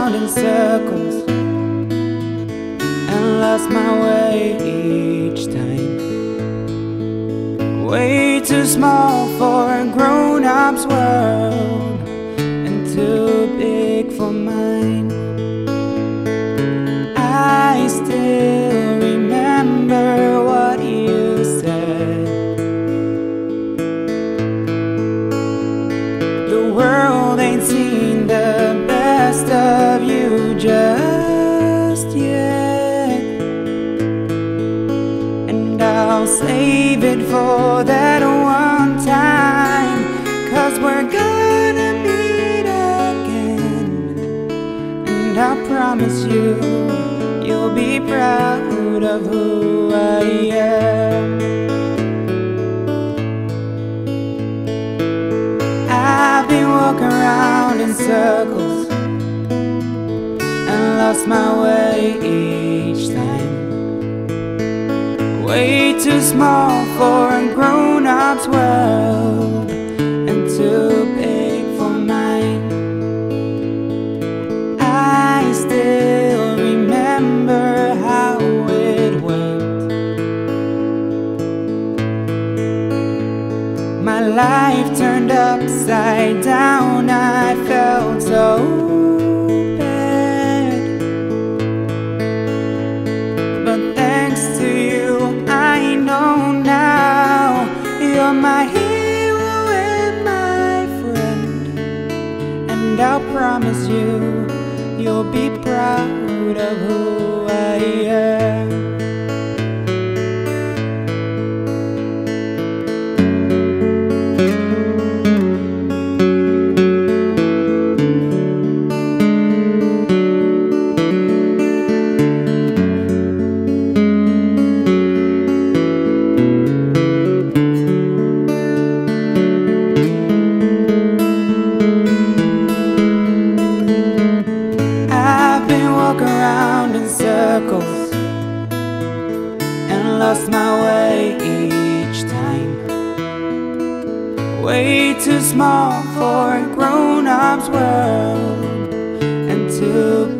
around in circles and lost my way each time. Way too small for a grown-up's world and too big for mine. I still remember what you said. The world ain't seen the best of you just yet, and I'll save it for that one time, 'cause we're gonna meet again. And I promise you, you'll be proud of who I am. I've been walking around in circles and lost my way each time. Way too small for a grown-up's world and too big for mine. I still remember how it went. My life turned upside down, I felt so bad. But thanks to you, I know now you're my hero and my friend. And I'll promise you, you'll be proud of who I am. Around in circles and lost my way each time. Way too small for a grown-up's world and too